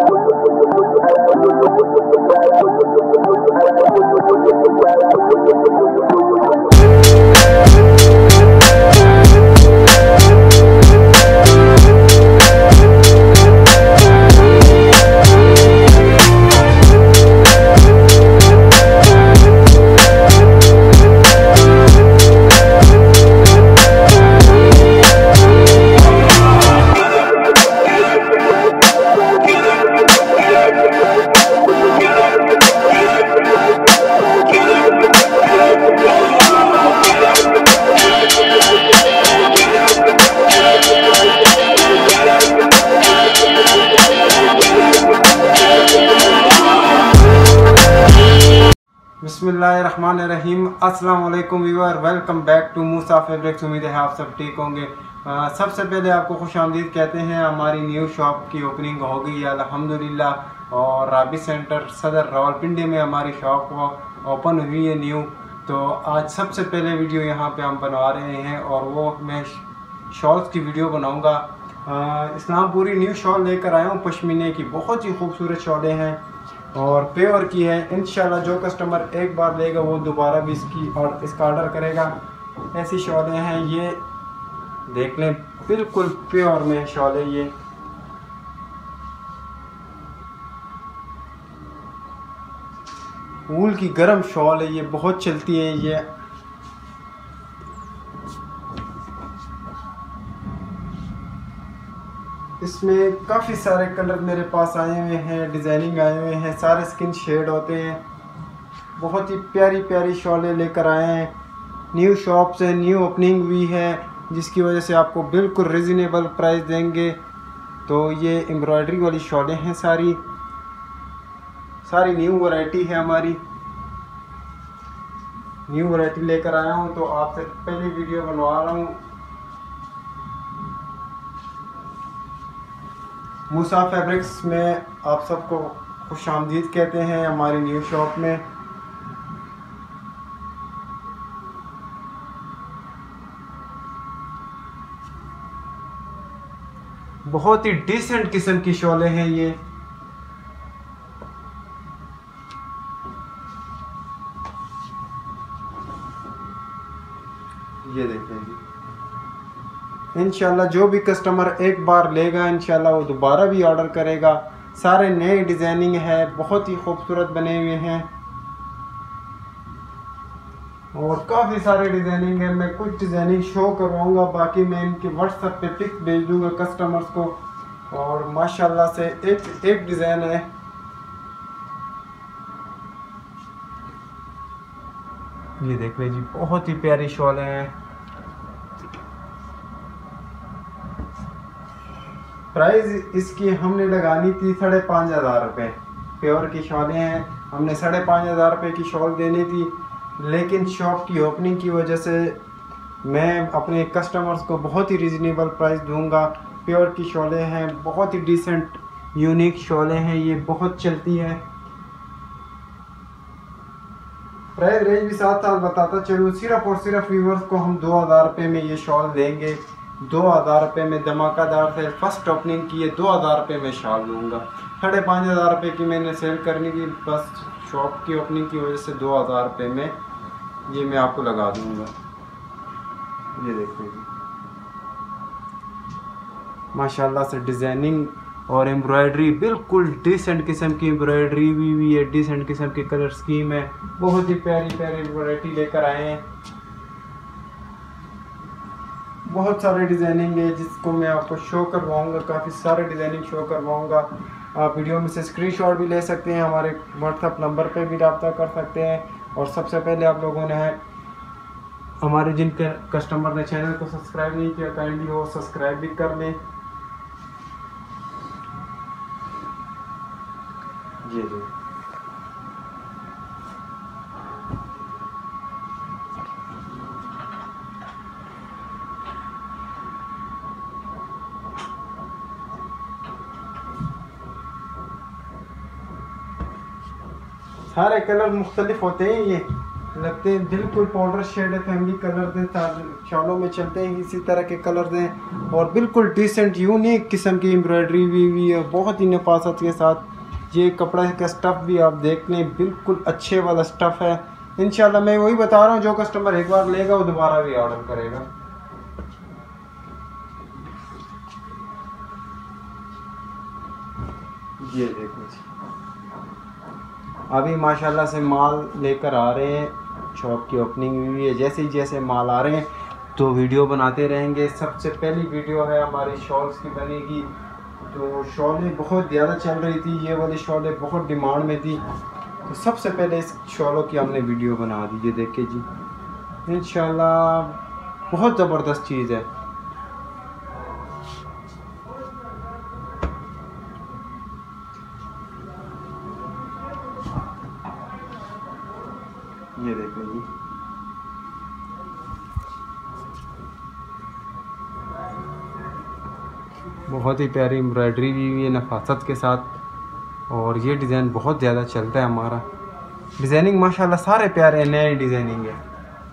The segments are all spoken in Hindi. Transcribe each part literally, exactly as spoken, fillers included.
बिस्मिल्लाहिर्रहमानिर्रहीम। अस्सलाम वालेकुम viewer, welcome back to Musa fabrics. उम्मीद है आप सब ठीक होंगे। आ, सबसे पहले आपको खुशामदीद कहते हैं। हमारी न्यू शॉप की ओपनिंग हो गई है अल्हम्दुलिल्लाह, और राबी सेंटर सदर रावलपिंडी में हमारी शॉप ओपन हुई है न्यू। तो आज सबसे पहले वीडियो यहाँ पे हम बनवा रहे हैं, और वो मैं शॉल्स की वीडियो बनाऊँगा। इस्लामपुरी न्यू शॉल लेकर आया हूँ पश्मीने की, बहुत ही खूबसूरत शॉलें हैं और प्योर की है। इंशाल्लाह जो कस्टमर एक बार लेगा वो दोबारा भी इसकी और इसका ऑर्डर करेगा। ऐसी शॉलें हैं, ये देख लें, बिल्कुल प्योर में शॉलें। ये वूल की गर्म शॉल है, ये बहुत चलती है। ये इसमें काफ़ी सारे कलर मेरे पास आए हुए हैं, डिज़ाइनिंग आए हुए हैं, सारे स्किन शेड होते हैं। बहुत ही प्यारी प्यारी शॉलें लेकर आए हैं। न्यू शॉप से न्यू ओपनिंग हुई है, जिसकी वजह से आपको बिल्कुल रिजनेबल प्राइस देंगे। तो ये एम्ब्रॉयडरी वाली शॉलें हैं, सारी सारी न्यू वैरायटी है हमारी। न्यू वैरायटी लेकर आया हूँ, तो आपसे पहली वीडियो बनवा रहा हूँ। मूसा फैब्रिक्स में आप सबको खुशामदीद कहते हैं हमारी न्यू शॉप में। बहुत ही डिसेंट किस्म की शॉलें हैं ये। ये देखें जी, इंशाल्लाह जो भी कस्टमर एक बार लेगा इंशाल्लाह वो दोबारा भी ऑर्डर करेगा। सारे नए डिज़ाइनिंग है, बहुत ही खूबसूरत बने हुए हैं और काफ़ी सारे डिज़ाइनिंग है। मैं कुछ डिज़ाइनिंग शो करवाऊंगा, बाकी मैं इनके व्हाट्सएप पे पिक भेज दूंगा कस्टमर्स को। और माशाल्लाह से एक एक डिज़ाइन है। ये देख लीजिए, बहुत ही प्यारी शॉल है। प्राइस इसकी हमने लगानी थी साढ़े पाँच हज़ार रुपये। प्योर की शॉलें हैं, हमने साढ़े पाँच हज़ार रुपये की शॉल देनी थी, लेकिन शॉप की ओपनिंग की वजह से मैं अपने कस्टमर्स को बहुत ही रिजनेबल प्राइस दूंगा। प्योर की शॉलें हैं, बहुत ही डिसेंट यूनिक शॉलें हैं, ये बहुत चलती है। प्राइस रेंज भी साथ साथ बताता चलूँ, सिर्फ और सिर्फ व्यूवर्स को हम दो हज़ार रुपये में ये शॉल देंगे। दो हज़ार रुपये में धमाकादार से फर्स्ट ओपनिंग की है, दो हज़ार रुपये में शॉल दूंगा। साढ़े पाँच हज़ार रुपये की मैंने सेल करनी थी, बस शॉप की ओपनिंग की वजह से दो हज़ार रुपये में ये मैं आपको लगा दूंगा। ये देखिए माशाल्लाह से डिज़ाइनिंग और एम्ब्रॉयडरी, बिल्कुल डिसेंट किस्म की एम्ब्रॉयडरी भी हुई है, डिसेंट किस्म की कलर स्कीम है। बहुत ही प्यारी प्यारी वैरायटी लेकर आए हैं। बहुत सारे डिज़ाइनिंग है जिसको मैं आपको शो करवाऊंगा, काफ़ी सारे डिज़ाइनिंग शो करवाऊंगा। आप वीडियो में से स्क्रीनशॉट भी ले सकते हैं, हमारे व्हाट्सएप नंबर पे भी रब्ता कर सकते हैं। और सबसे पहले आप लोगों ने है हमारे जिनके कस्टमर ने चैनल को सब्सक्राइब नहीं किया, काइंडली वो सब्सक्राइब भी कर लें। जी जी सारे कलर मुख्तलिफ होते हैं। ये लगते हैं बिल्कुल पाउडर शेड है, फैमिली कलर हैं, शॉलों में चलते हैं इसी तरह के कलर हैं और बिल्कुल डिसेंट यूनिक किस्म की एम्ब्रॉयडरी भी हुई है बहुत ही नफासत के साथ। ये कपड़ा का स्टफ़ भी आप देख लें, बिल्कुल अच्छे वाला स्टफ़ है। इंशाल्लाह मैं वही बता रहा हूँ, जो कस्टमर एक बार लेगा वो दोबारा भी ऑर्डर करेगा। ये देखो जी, अभी माशाल्लाह से माल लेकर आ रहे हैं, शॉप की ओपनिंग हुई है। जैसे ही जैसे माल आ रहे हैं तो वीडियो बनाते रहेंगे। सबसे पहली वीडियो है हमारी शॉल्स की बनेगी। तो शॉलें बहुत ज़्यादा चल रही थी, ये वाली शॉलें बहुत डिमांड में थी, तो सबसे पहले इस शॉलों की हमने वीडियो बना दी। ये देखिए जी, इंशाल्लाह बहुत ज़बरदस्त चीज़ है। ये देखो जी, बहुत ही प्यारी एम्ब्रॉयडरी भी हुई है नफासत के साथ और ये डिज़ाइन बहुत ज़्यादा चलता है हमारा। डिज़ाइनिंग माशाल्लाह सारे प्यारे नए डिज़ाइनिंग है।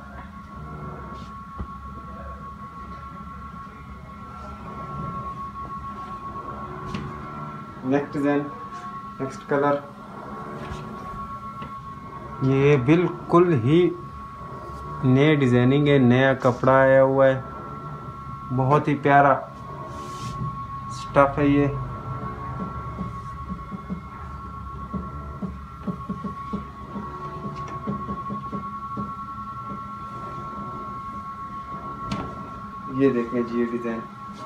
नेक्स्ट डिज़ाइन, नेक्स्ट कलर, ये बिल्कुल ही नए डिज़ाइनिंग है, नया कपड़ा आया हुआ है, बहुत ही प्यारा स्टफ है ये। ये देखें जी, ये डिज़ाइन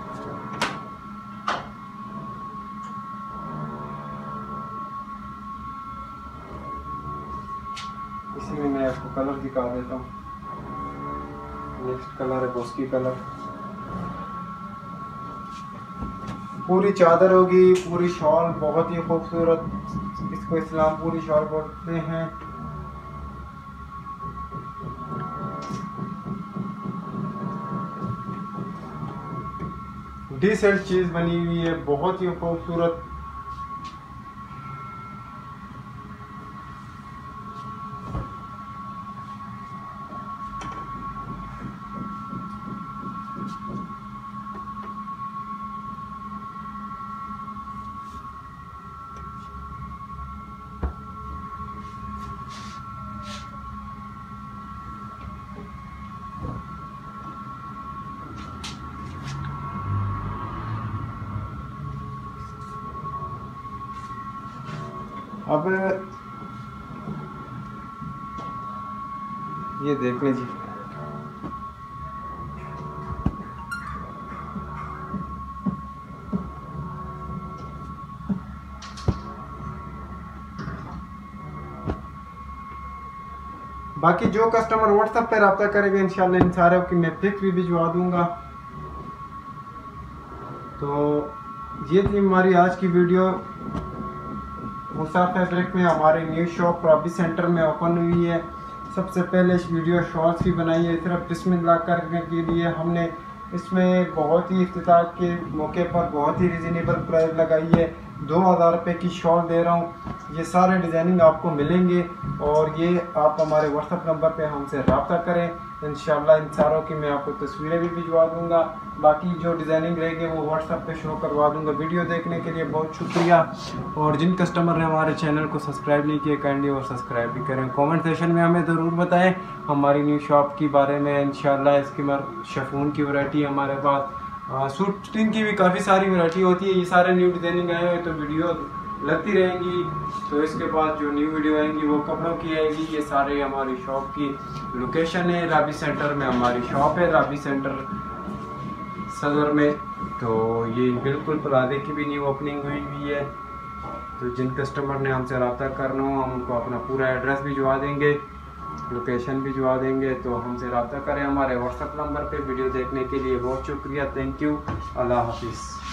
इसी में मैं आपको कलर दिखा देता हूँ। नेक्स्ट कलर है बॉस्की कलर, पूरी चादर होगी, पूरी शॉल बहुत ही खूबसूरत, इसको इस्लामपुरी शॉल बोलते हैं। डिसेंट चीज़ बनी हुई है, बहुत ही खूबसूरत। अब ये देख लें जी, बाकी जो कस्टमर व्हाट्सएप पे रब्ता करेगा इंशाल्लाह इन सारे की मैं पिक्स भी भिजवा दूंगा। तो ये थी हमारी आज की वीडियो। मूसा फैब्रिक में हमारी न्यू शॉप रॉबी सेंटर में ओपन हुई है। सबसे पहले इस वीडियो शॉर्ट्स की बनाई है सिर्फ बिस्मिल्लाह करने के लिए। हमने इसमें बहुत ही इफ्तिताह के मौके पर बहुत ही रिजनेबल प्राइस लगाई है। दो हज़ार रुपये की शॉल दे रहा हूँ। ये सारे डिज़ाइनिंग आपको मिलेंगे और ये आप हमारे व्हाट्सएप नंबर पे हमसे रब्ता करें। इंशाल्लाह इन सारों की मैं आपको तस्वीरें भी भिजवा दूंगा। बाकी जो डिज़ाइनिंग रहेगी वो व्हाट्सएप पे शो करवा दूंगा। वीडियो देखने के लिए बहुत शुक्रिया। और जिन कस्टमर ने हमारे चैनल को सब्सक्राइब नहीं किया काइंडली और सब्सक्राइब भी करें। कमेंट सेशन में हमें ज़रूर बताएं हमारी न्यू शॉप के बारे में। इंशाल्लाह इसकी मर शफून की वैरायटी हमारे पास, सूटिंग की भी काफ़ी सारी वैरायटी होती है। ये सारे न्यू डिज़ाइनिंग आए हुए तो वीडियो लगती रहेंगी। तो इसके बाद जो न्यू वीडियो आएंगी वो कपड़ों की आएगी। ये सारे हमारी शॉप की लोकेशन है। राबी सेंटर में हमारी शॉप है, राबी सेंटर सदर में। तो ये बिल्कुल प्लाजे की भी न्यू ओपनिंग हुई हुई है। तो जिन कस्टमर ने हमसे रब्ता करना हो हम उनको अपना पूरा एड्रेस भिजवा देंगे, लोकेशन भिजवा देंगे। तो हमसे रब्ता करें हमारे व्हाट्सएप नंबर पे। वीडियो देखने के लिए बहुत शुक्रिया। Thank you. अल्लाह हाफिज़।